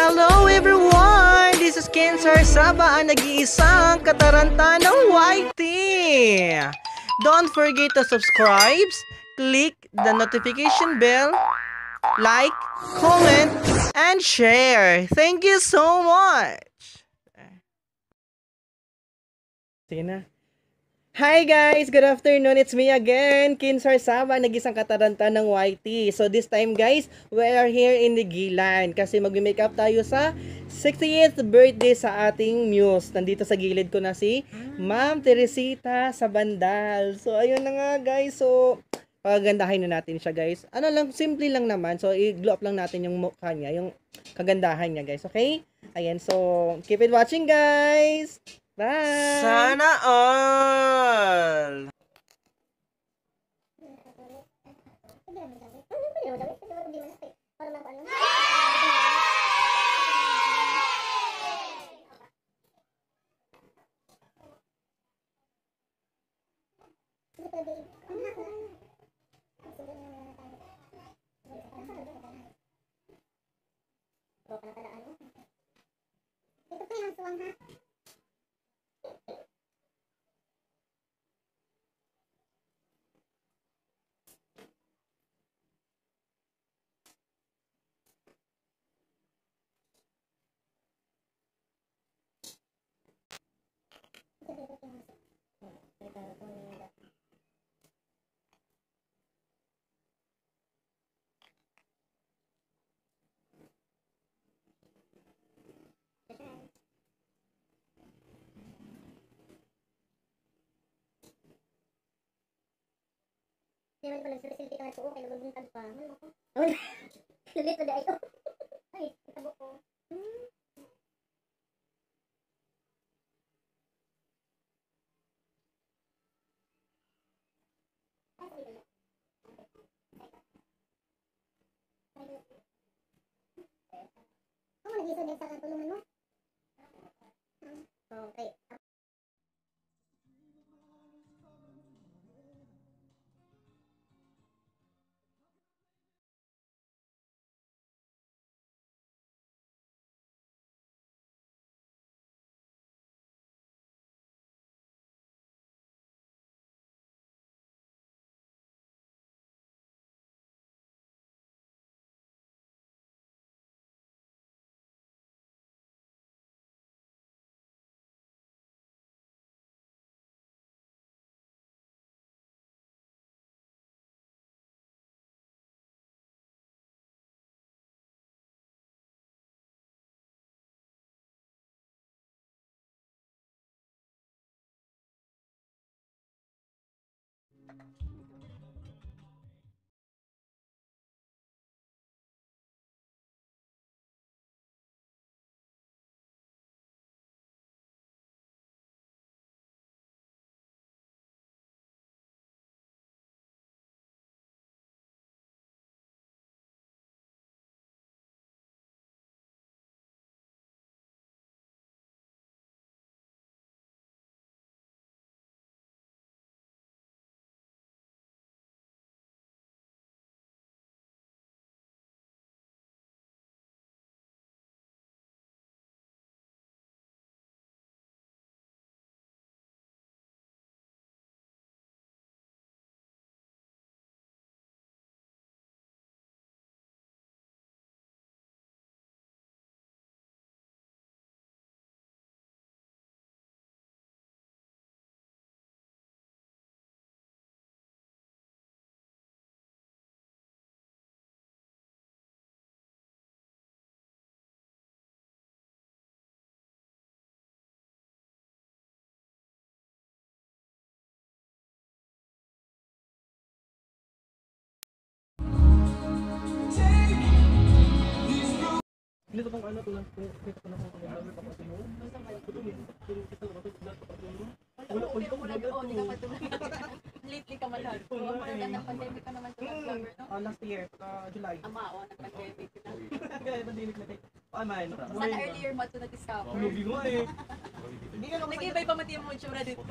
Hello everyone! This is Cancer Saba, ang nag-iisang katarantanang YT. Don't forget to subscribe, click the notification bell, like, comment, and share. Thank you so much! Sige na. Hi guys! Good afternoon! It's me again, Kinsar Saba, nag-isang kataranta ng YT. So this time guys, we are here in the Gilan kasi mag-makeup tayo sa 60th birthday sa ating muse. Nandito sa gilid ko na si Ma'am Teresita sa Bandal. So ayun na nga guys, so pagandahin na natin siya guys. Ano lang, simple lang naman. So i-glow up lang natin yung mukha niya, yung kagandahan niya guys, okay? Ayan, so keep it watching guys! Bye! Sana all! Ito pa yung suwang ha. Hindi naman ko nagsilpi ka na ito. Kaya nagubuntag pa. Ano ko? Lulit na dahil. Ay, itabo ko. Kamu nag-iso din sa katulungan mo? Okay. Dito pang ano tulang dito pa na kung ano pa kasi mo. Lately ka malhal. Ng pandemic ka naman ito nag-vlogger, no? Last year, July. Oo, nag-pandemic na. Kaya pandemic na tayo. Aman. Sana earlier mo ito nag-discover. Lubi mo eh. Hindi ka lang Nag-ibay pa mati mo tsura dito.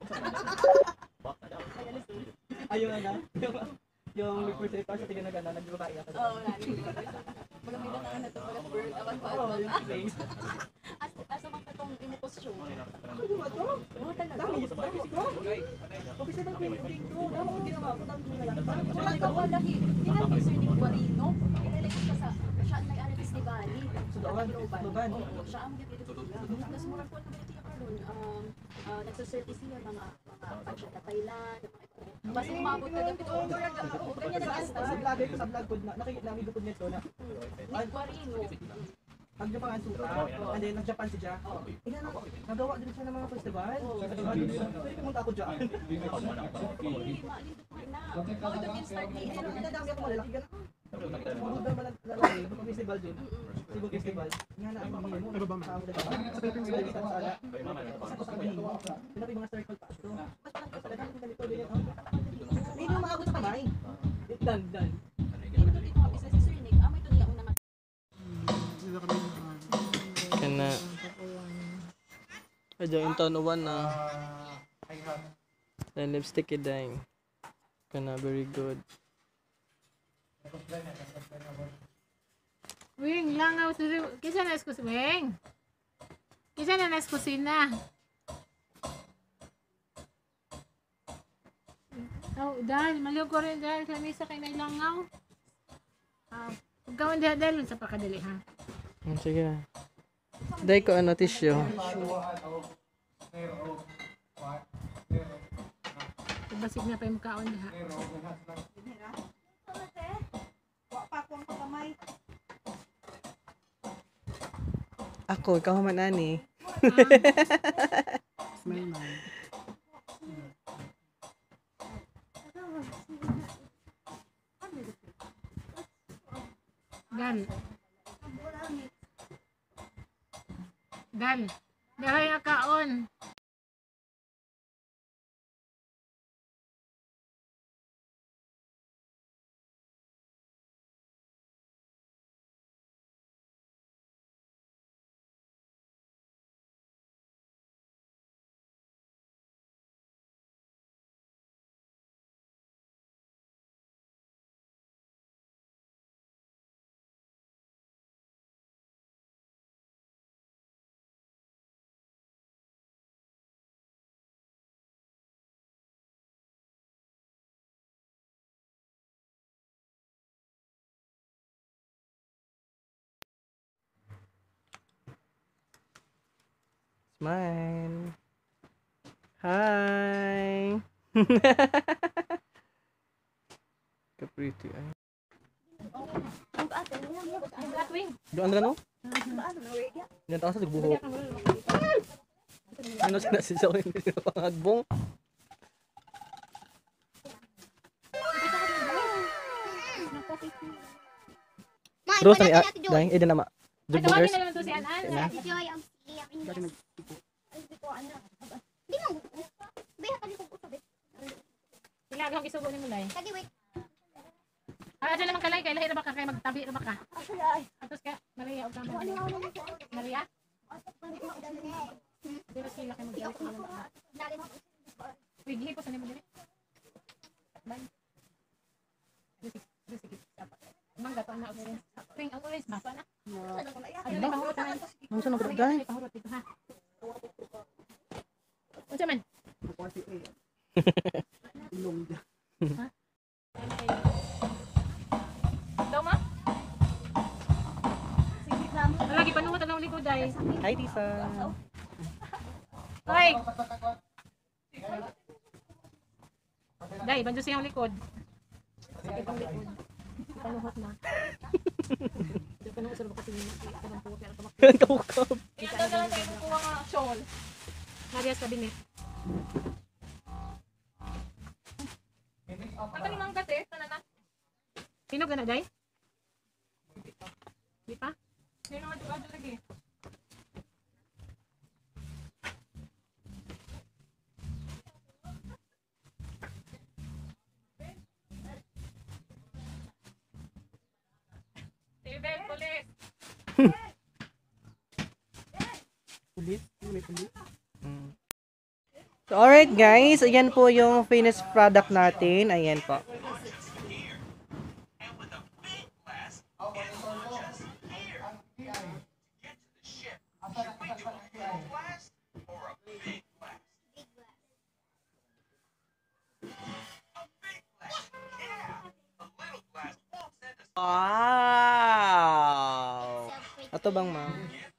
Ayun na. Yung before sa ito, sa tingin na gana, nag-iba ka. Oo, narinig. Malamig na nga na ito pala bird. Awan pa. Oo, yung face. Asa man ka tong imposyon. Ano ba to? Oo, talaga. Dami ko. Okay, sa painting ko. Dami ko ginawa ko. Dami ko na lang. Wala ka pa dahil. Tingnan mo sir ni Guarino. Inilagay ka sa siya ang nag-ano festival. Sudokan, Sudokan. Oo, siya ang nag-edit. Tapos mura po naman ito karon. Nagsaservice siya mga pansya na Thailand, mga ito. Basta umabot ka dapit. Oo, ganyan na Sa vlog ko, nakikita ko nito na Ni Guarino. Nag-Japan ang suka, and then nag-Japan si Jack. Nagawa din siya ng mga festival. Pwede pumunta ako dyan. Hindi, maalindot mo na. Ako ito in-start ni Ano, nadami ako malalaki ka na. Magod naman ang lalaki, mga festival din. Cebu Festival. Nga na, ang mga mo. Ano ba mga sa ala. Sa kahihin. Pinapay mga circle pa ito. Talagang ganito din yan. Hindi mo makabot sa kamay. Done. Ito dito nga business si Sir Nick. Amo ito niya una Kana aja yung tanuan na then lipstick iday kana very good. Wing, langaw sa kisa na eskus wing. Kisa na eskusina. Oh, dahil maliw ko rin dahil sa misa kay may langaw. Pagkawan dahil sa pakadali ha. Sige na. Day ko ano tissue. Basig na pa yung mukhaon ha. Ako, ikaw man ani. Dal. Dal. Dahil nga kaon. Smile. Hi. Ka-pretty ay. Doon na no? Yan taas sa buhok. Ano sa si Zoe ni pangagbong? Rose na dahil ida na ma. Ay, tawagin na naman to si Anan. Joy, ang siya. Hindi ko ano. Di mo. Beha ka dito ko sabi. Ginagawang isugo ni Mulay. Kadi wait. Adyo naman kalay kay lahi ra ba ka kay magtabi ra ba ka? Ay. Atos ka Maria ug tama. Maria? Dili sila kay magdali ko naman ba. Wigi ko sa nimo dili. Bye. Mangga to na orange. Ping ang orange masa na. Ano ba mahurot na? Ano sa nagdagay? Dai? Pahurot dito ha. Unsa man? Ha? Daw ma? Lagi panuot ang likod ay. Hi Tisa. Hoy. Dai, banjo siyang likod. Sakit ang likod. Panuhot na. Di panuhot sa bakit yung kanang puti at tumakbo. Kaukap. Ito na lang tayo kukuha nga shawl. Narias kabinet. Ang kanimang kasi, sana na. Sino gana dai? Di pa? Hindi naman ito kadyo lagi. Tibel, police. Pulit? May pulit? So, alright guys, ayan po yung finished product natin. Ayan po. Wow! Ato bang ma'am?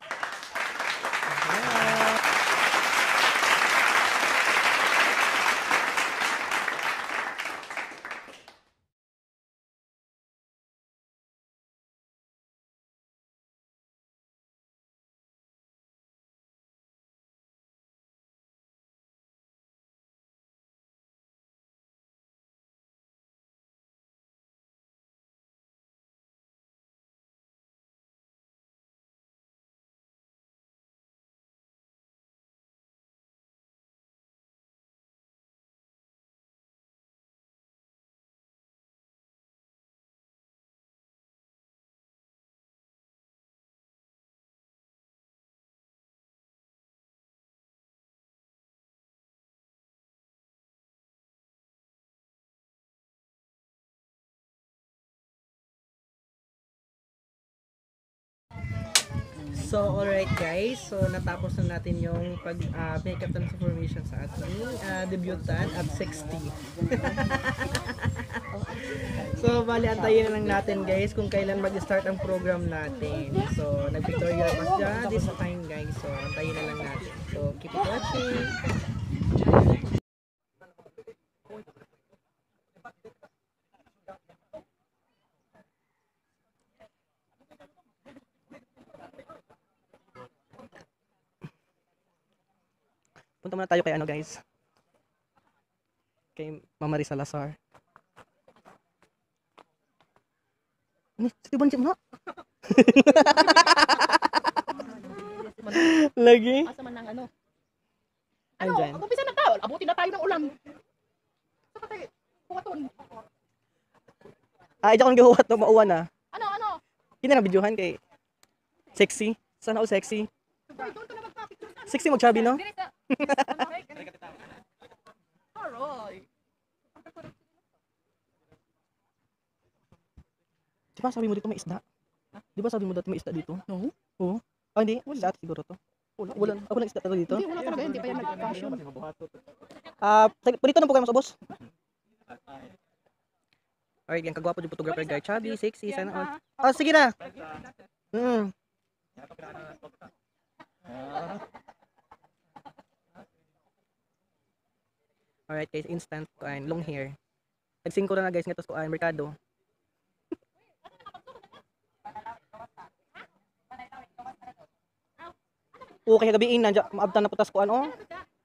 So, alright guys. So, natapos na natin yung makeup transformation sa ating debutant at 60. So, bali, antayin na lang natin guys kung kailan mag-start ang program natin. So, nag-pictorial pass dyan this time guys. So, antayin na lang natin. So, keep it watching. Punta muna tayo kay ano guys. Kay Mama Risa Salazar. Ano? Sige ba mo? Lagi? Asa man ng ano? Andyan. Umpisa na tayo. Abutin na tayo ng ulam. Saka tayo. Kuwaton. Diyan kong gahuwat no mauwan na. Ano? Hindi na videohan kay sexy. Sana ako sexy. Sexy mag-chubby no? Aroy. Di ba sabi mo dito may isda? Di ba sabi mo dito may isda dito? No. Oo. Hindi. Wala siguro to. Wala. Ako lang isda talaga dito. Hindi, wala talaga. Hindi pa yan nag-fashion. Dito na po kayo mas boss. Alright, yung kagwapo yung photographer guy. Chubby, sexy, sana all. Oh, sige na. Alright guys, instant kuan, long hair. Nagsing ko na guys ngatos kuan, merkado. Okay, gabi na maabtan na putas kuan oh.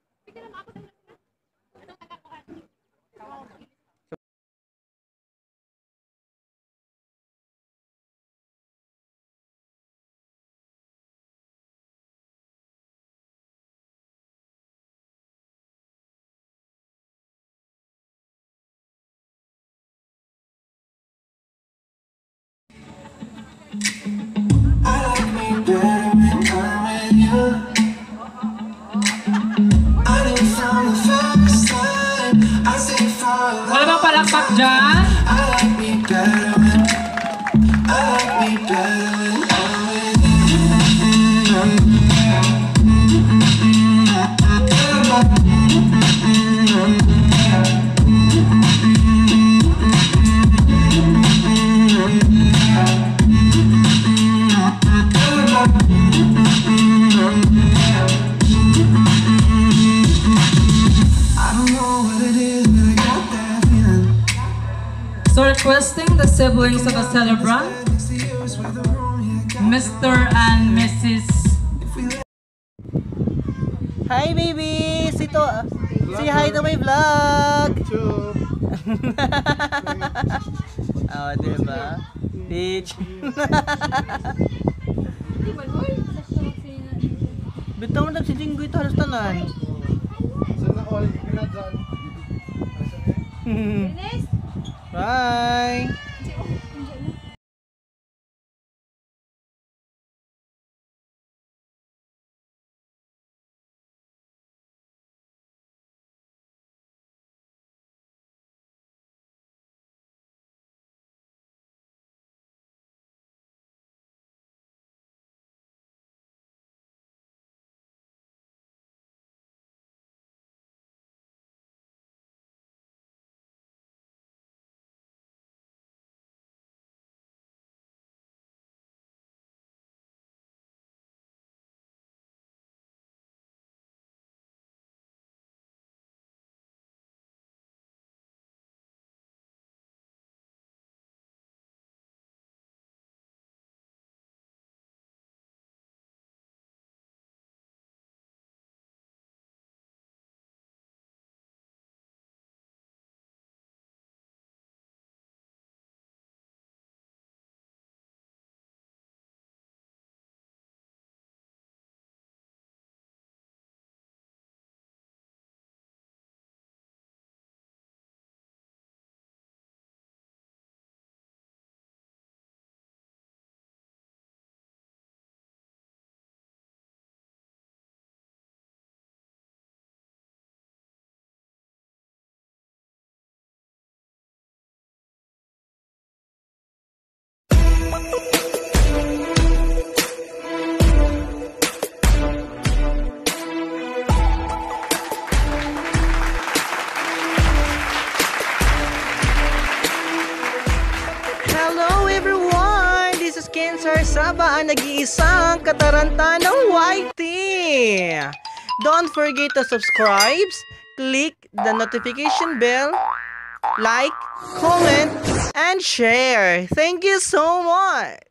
Wala bang palakpak dyan? So requesting the siblings of a celebrant, Mr. and Mrs. Hi baby! Say hi to my vlog! Oh, diba? Bitch! Bitaw mo si Jinggoy ito, halos tanan. Sana all, Bye! Sarsaba ang nag-iisang kataranta ng YT. Don't forget to subscribe, click the notification bell, like, comment, and share. Thank you so much.